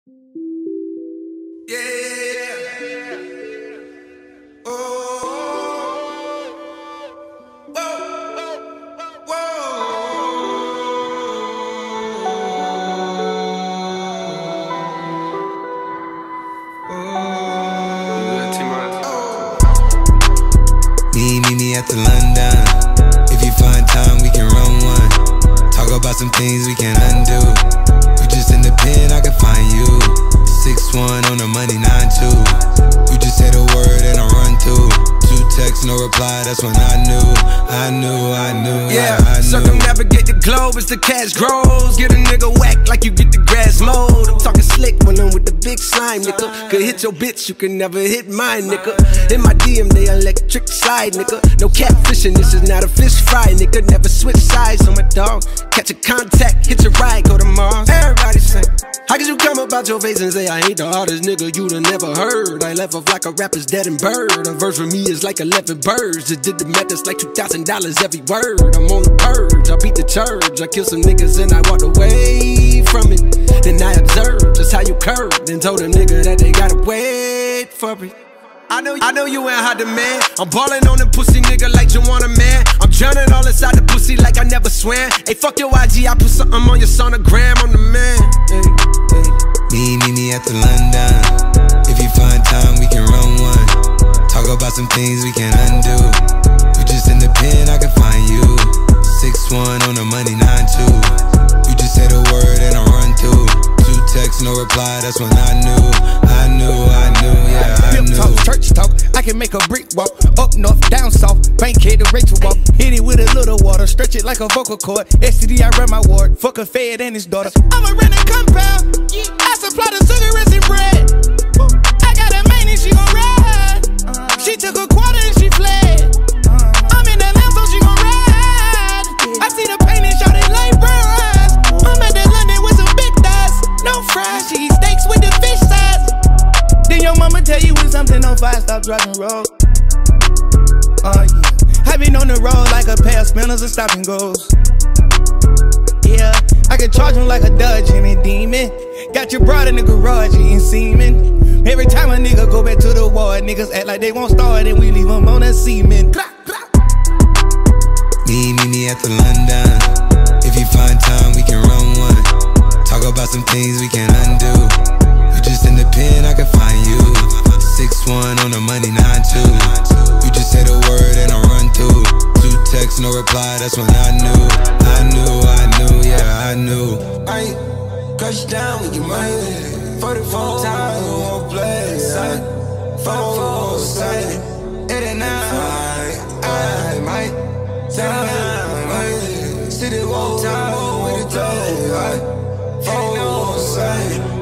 Yeah, yeah, yeah. Oh, whoa, whoa. Meet me at the London. If you find time, we can run one. Talk about some things we can undo. You just in the pen, I can find you. 6'1" on the money, 9'2". You just say the word and I run too. 2 texts, no reply, that's when I knew. Yeah, circumnavigate the globe as the cash grows. Get a nigga whack like you get the grass mowed. I'm talking slick when I'm with the big slime, nigga. Could hit your bitch, you can never hit mine, nigga. In my DM, they electric slide, nigga. No catfishing, this is not a fish fry, nigga. Never switch sides on my dog. Catch a contact, hit your ride, go to Mars. Everybody sing. How could you come about your face and say I ain't the hardest nigga you'd have never heard? I left off like a rapper's dead and bird. A verse for me is like 11 birds. Just did the math, that's like $2,000 every word. I'm on the purge, I beat the church. I killed some niggas and I walked away from it. Then I observed just how you curved. Then told a nigga that they gotta wait for it. I know you ain't hot demand. I'm ballin' on them pussy nigga like you want a man. I'm drowning all inside the pussy like I never swam. Hey, fuck your IG, I put something on your sonogram. I'm the man. Hey, hey. Meet me at the London. If you find time, we can run one. Talk about some things we can undo. You just in the pen, I can find you. 6'1" on the money, 9'2". You just say the word and I run too. 2 texts, no reply, that's when I knew, yeah, I knew. Talk, church talk, I can make a brick walk. Up north, down south, Bankhead to Rachel walk. Hit it with a little water, stretch it like a vocal cord. STD, I run my ward, fuck a fed and his daughter. I'm a renting compound, I supply the cigarettes and bread. I got a main and she gon' ride. She took a quarter and she fled. I'm in the lamb so she gon' ride. I see the pain and shot it like fries. I'm at the London with some big thighs. No fries, she eat steaks with the fish size. Then your mama tell you when something on fire, stop driving road. Yeah, I been on the road like a pair of spinners and stop and goes. Yeah, I can charge him like a Dodge and a demon. Got your broad in the garage eating semen. Every time a nigga go back to the war, niggas act like they won't start and we leave them on a semen. Meet me at the London. If you find time, we can run one. Talk about some things we can undo. You just in the pen, I can find you. 6'1" on the money, 9'2". You just say the word and I run too. 2 texts, no reply, that's when I knew, yeah, I knew. I crush down with your money. 44 times, won't play. 4 sight. 89, I might. 79, city won't time with a toe. 4 sight.